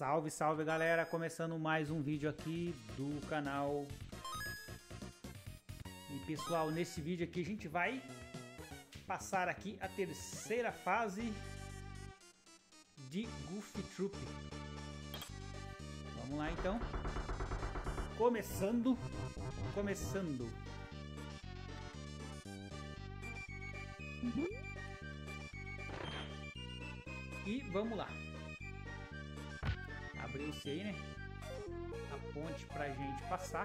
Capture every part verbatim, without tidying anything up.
Salve, salve galera, começando mais um vídeo aqui do canal. E pessoal, nesse vídeo aqui a gente vai passar aqui a terceira fase de Goof Troop. Vamos lá então. Começando, começando. E vamos lá. Abriu-se aí, né? A ponte pra gente passar.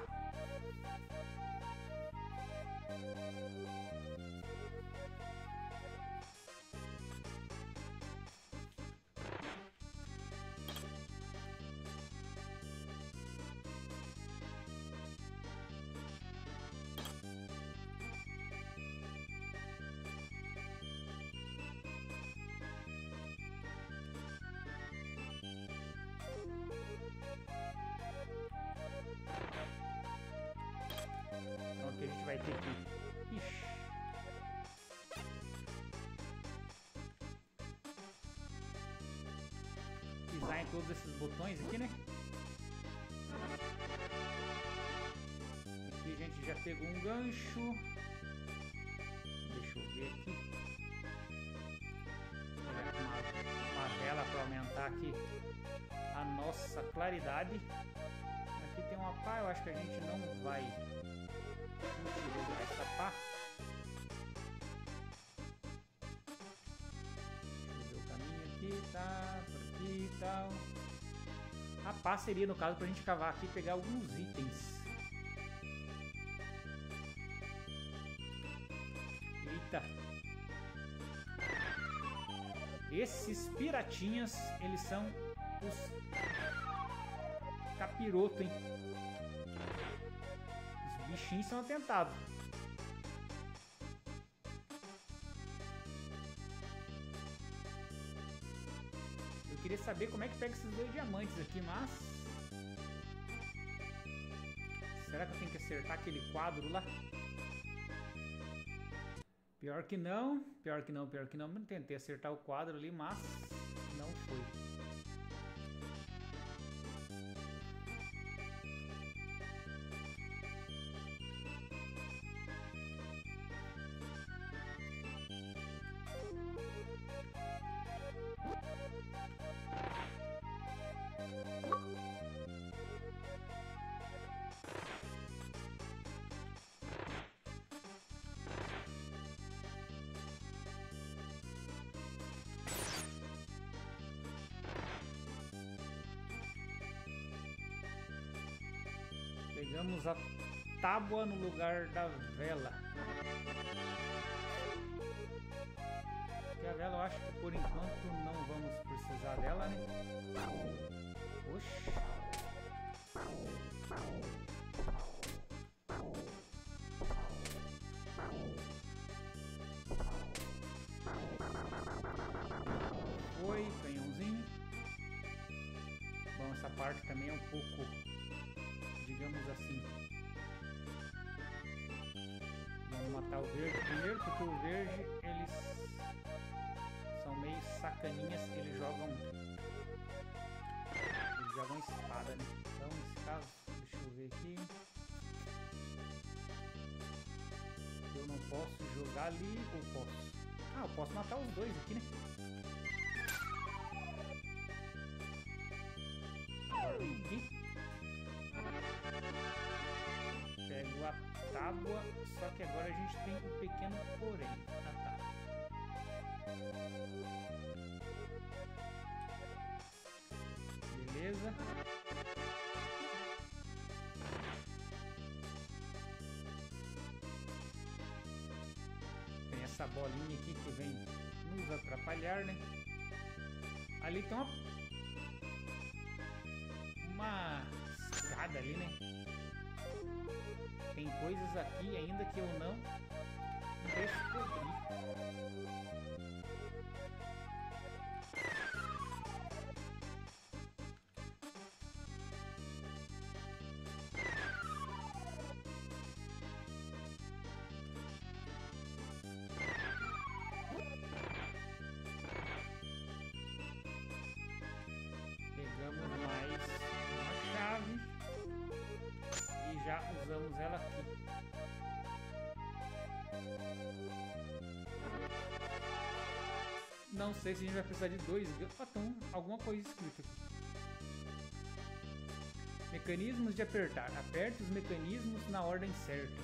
Então aqui a gente vai ter que... Ixi. Pisar em todos esses botões aqui, né? Aqui a gente já pegou um gancho. Deixa eu ver aqui. Uma, uma vela para aumentar aqui a nossa claridade. Aqui tem uma pá, eu acho que a gente não vai utilizar essa pá. Deixa eu ver o caminho aqui, tá? Por aqui e tal. A pá seria, no caso, pra gente cavar aqui e pegar alguns itens. Eita! Esses piratinhas, eles são os capiroto, hein? Os bichinhos são atentados. Eu queria saber como é que pega esses dois diamantes aqui, mas... será que eu tenho que acertar aquele quadro lá? Pior que não, pior que não, pior que não. Eu tentei acertar o quadro ali, mas não foi. Pegamos a tábua no lugar da vela. Porque a vela eu acho que por enquanto não vamos precisar dela, né? Oxi. Foi, canhãozinho. Bom, essa parte também é um pouco, digamos assim, vamos matar o verde primeiro, porque o verde, eles são meio sacaninhas, eles jogam eles jogam espada, né? Então nesse caso, deixa eu ver aqui, eu não posso jogar ali, ou posso? Ah, eu posso matar os dois aqui, né? Agora vem aqui. Pego a tábua, só que agora a gente tem um pequeno porém. Ah, tá. Beleza. Tem essa bolinha aqui que vem nos atrapalhar, né? Ali tem uma... uma escada ali, né? Tem coisas aqui ainda que eu não descobri. Pegamos uma Não sei se a gente vai precisar de dois. Ah, tem alguma coisa escrita aqui. Mecanismos de apertar. Aperte os mecanismos na ordem certa.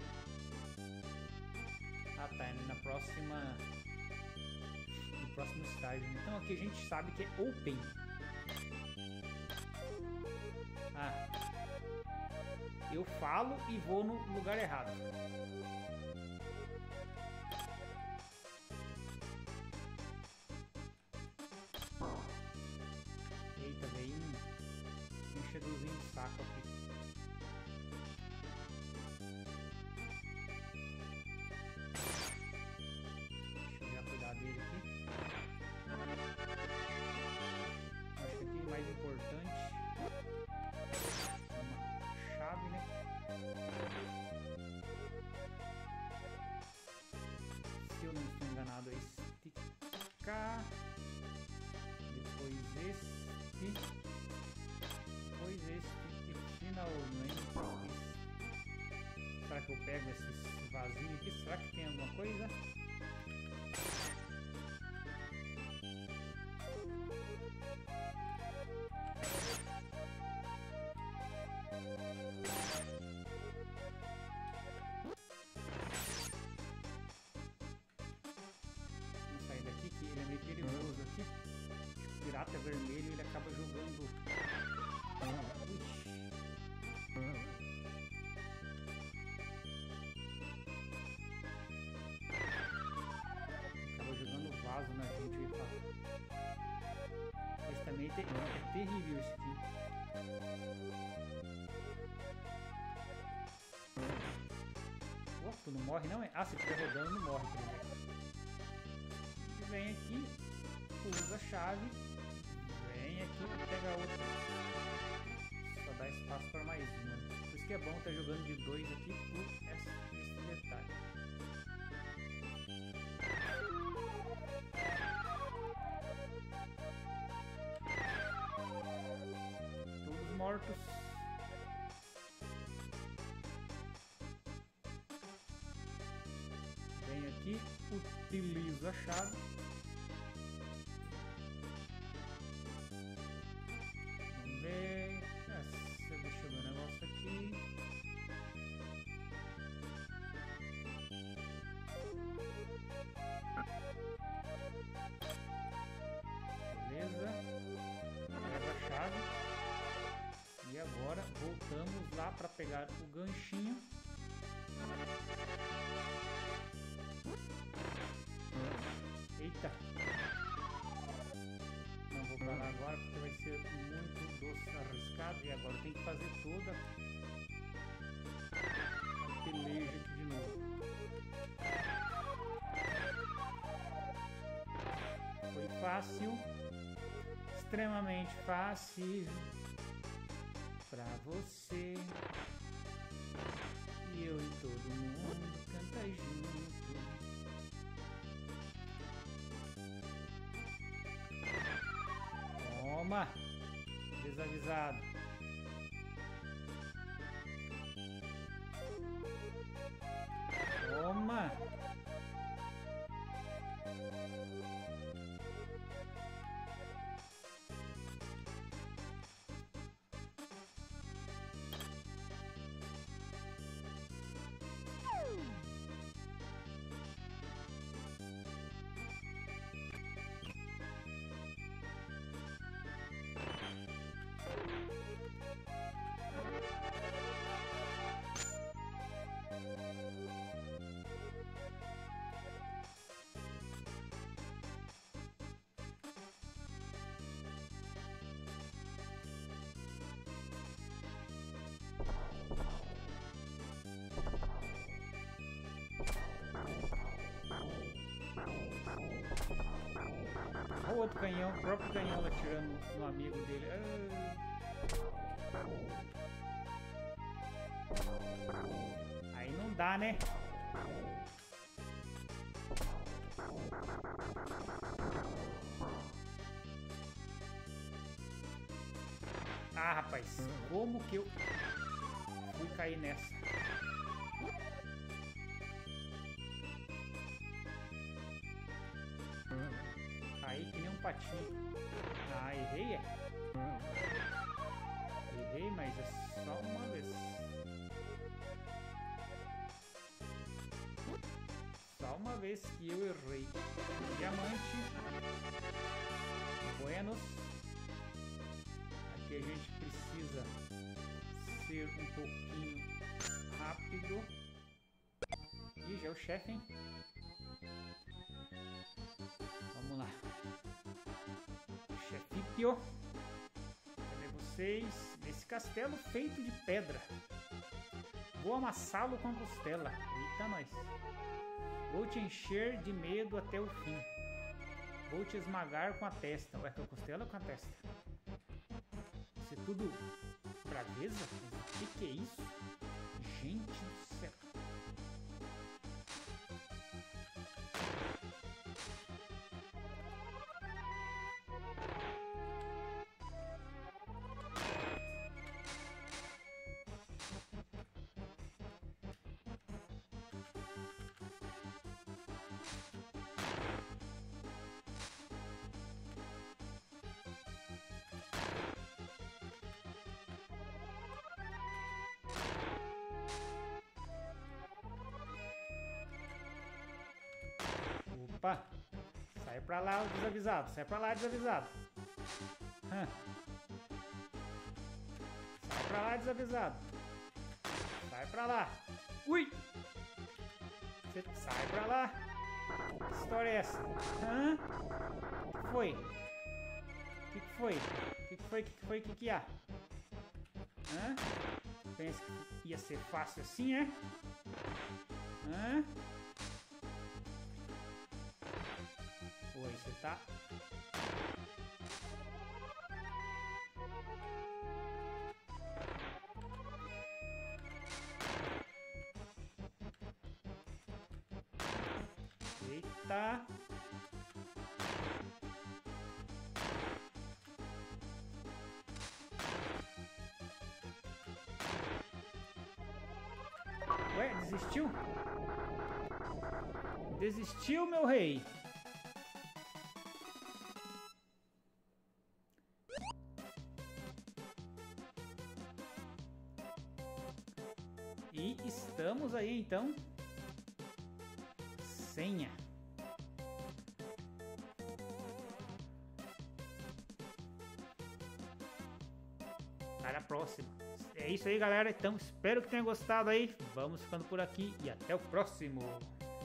Ah, tá. Na próxima... No próximo estágio. Então aqui a gente sabe que é open. Ah. Eu falo e vou no lugar errado. Eita, veio um enchedozinho de saco aqui. Deixa eu já cuidar dele aqui. Acho que aqui o mais importante, uma chave, né? Se eu não estou enganado, é esticar. Depois este. Depois este. E finalmente. Será que eu pego esses vasinhos aqui? Será que tem alguma coisa? Vamos sair daqui que ele é meio perigoso aqui. O pirata é vermelho, ele acaba jogando. Ixi. Acaba jogando vaso na gente, eu ia falar. Esse também é, ter... é terrível esse aqui. Oh, tu não morre não é? Ah, se estiver rodando não morre. E vem aqui, usa a chave, vem aqui e pega a outra. Só dá espaço para mais uma. Por isso que é bom estar jogando de dois aqui por esse, esse detalhe. Todos mortos. Vem aqui, utilizo a chave. Vamos ver. Essa, deixa eu ver o negócio aqui. Beleza. Pega a chave. E agora voltamos lá para pegar o ganchinho. Eita! Não vou pra lá agora porque vai ser muito doce arriscado. E agora tem que fazer toda a peleja aqui de novo. Foi fácil, extremamente fácil pra você. E eu e todo mundo canta junto. Toma! Desavisado. Toma! O outro canhão, o próprio canhão atirando no amigo dele. Aí não dá, né? Ah, rapaz, como que eu fui cair nessa? patinho. Ah, errei, é? Errei, mas é só uma vez. Só uma vez que eu errei. Diamante. Buenos. Aqui a gente precisa ser um pouquinho rápido. Ih, já é o chefe, hein? Vamos lá. Chefipio. Cadê vocês? Nesse castelo feito de pedra. Vou amassá-lo com a costela. Eita, nós. Vou te encher de medo até o fim. Vou te esmagar com a testa. Ué, com a costela ou com a testa? Isso é tudo braveza? O que, que é isso? Gente do céu. Opa! Sai pra lá, desavisado. Sai pra lá, desavisado. Hã. Sai pra lá, desavisado. Sai pra lá. Ui! Você sai pra lá. Que história é essa? Hã? O que foi? O que foi? O que foi? O que foi? O que que há? Hã? Pensa que ia ser fácil assim, é? Hã? Oi, você tá? Eita! Ué, desistiu? Desistiu, meu rei? E estamos aí então. Senha. Para a próxima. É isso aí, galera. Então espero que tenham gostado aí. Vamos ficando por aqui e até o próximo.